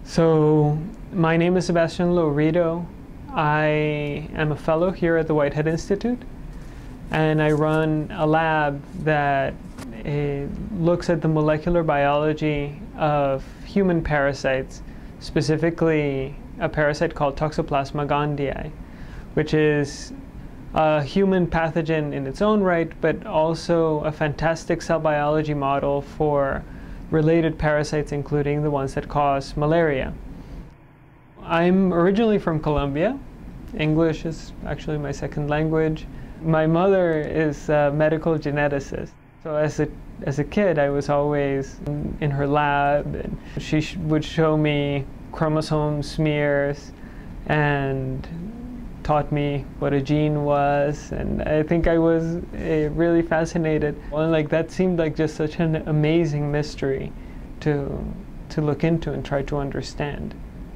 So my name is Sebastian Lourido. I am a fellow here at the Whitehead Institute, and I run a lab that looks at the molecular biology of human parasites, specifically a parasite called Toxoplasma gondii, which is a human pathogen in its own right, but also a fantastic cell biology model for related parasites, including the ones that cause malaria. I'm originally from Colombia. English is actually my second language. My mother is a medical geneticist. So as a kid, I was always in her lab, and she would show me chromosome smears and taught me what a gene was, and I think I was really fascinated. And that seemed like just such an amazing mystery to look into and try to understand.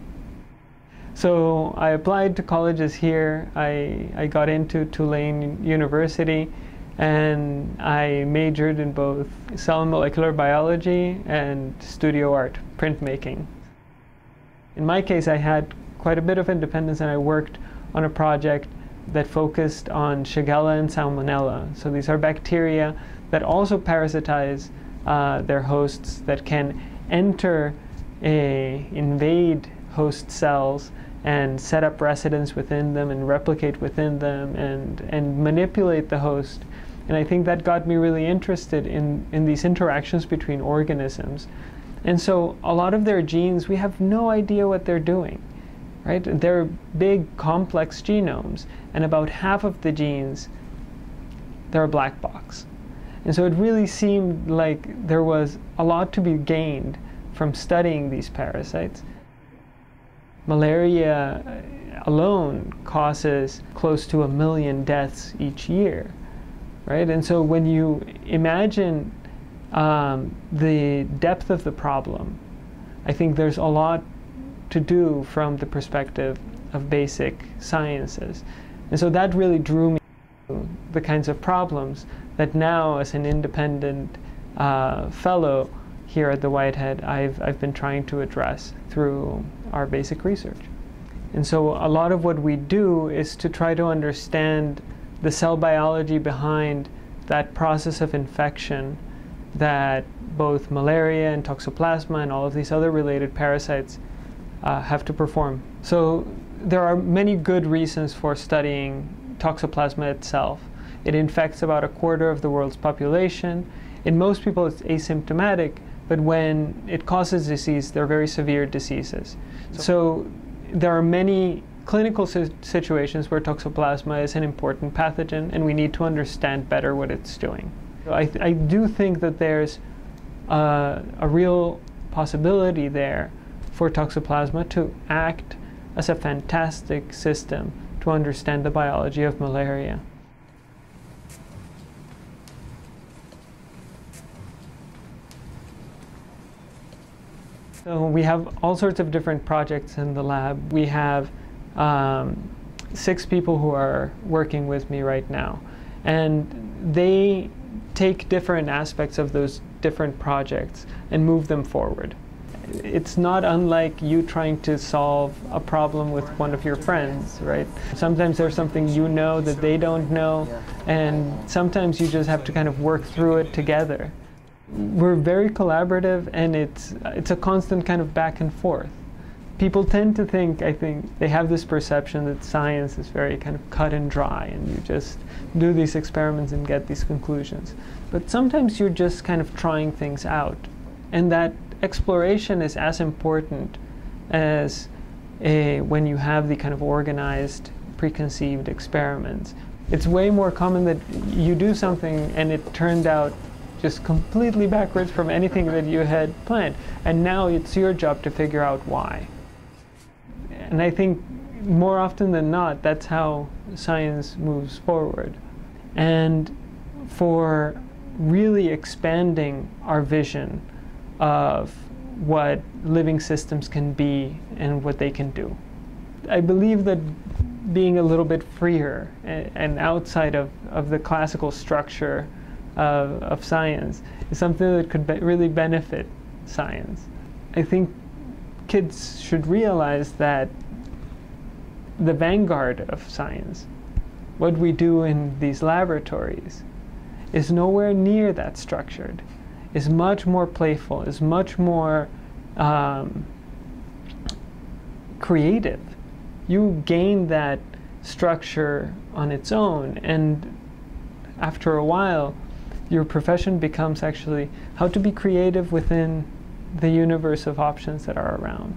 So I applied to colleges here. I got into Tulane University, and I majored in both cell and molecular biology and studio art, printmaking. In my case, I had quite a bit of independence, and I worked on a project that focused on Shigella and Salmonella. So these are bacteria that also parasitize their hosts, that can invade host cells and set up residence within them and replicate within them and manipulate the host. And I think that got me really interested in these interactions between organisms. And so a lot of their genes, we have no idea what they're doing. Right? They're big, complex genomes, and about half of the genes, they're a black box. And so it really seemed like there was a lot to be gained from studying these parasites. Malaria alone causes close to 1 million deaths each year, right? And so when you imagine the depth of the problem, I think there's a lot to do from the perspective of basic sciences. And so that really drew me to the kinds of problems that now, as an independent fellow here at the Whitehead, I've been trying to address through our basic research. And so a lot of what we do is to try to understand the cell biology behind that process of infection that both malaria and Toxoplasma and all of these other related parasites have to perform. So there are many good reasons for studying Toxoplasma itself. It infects about 1/4 of the world's population. In most people, it's asymptomatic, but when it causes disease, they're very severe diseases. So there are many clinical situations where Toxoplasma is an important pathogen, and we need to understand better what it's doing. So I do think that there's a real possibility there for Toxoplasma to act as a fantastic system to understand the biology of malaria. So we have all sorts of different projects in the lab. We have 6 people who are working with me right now, and they take different aspects of those different projects and move them forward. It's not unlike you trying to solve a problem with one of your friends, right? Sometimes there's something you know that they don't know, and sometimes you just have to kind of work through it together. We're very collaborative, and it's a constant kind of back and forth. People tend to think, I think, they have this perception that science is very kind of cut and dry, and you just do these experiments and get these conclusions. But sometimes you're just kind of trying things out, and that exploration is as important as when you have the kind of organized, preconceived experiments. It's way more common that you do something and it turned out just completely backwards from anything that you had planned, and now it's your job to figure out why. And I think more often than not, that's how science moves forward. And for really expanding our vision of what living systems can be and what they can do, I believe that being a little bit freer and outside of the classical structure of science is something that could really benefit science. I think kids should realize that the vanguard of science, what we do in these laboratories, is nowhere near that structured, is much more playful, is much more creative. You gain that structure on its own, and after a while, your profession becomes actually how to be creative within the universe of options that are around.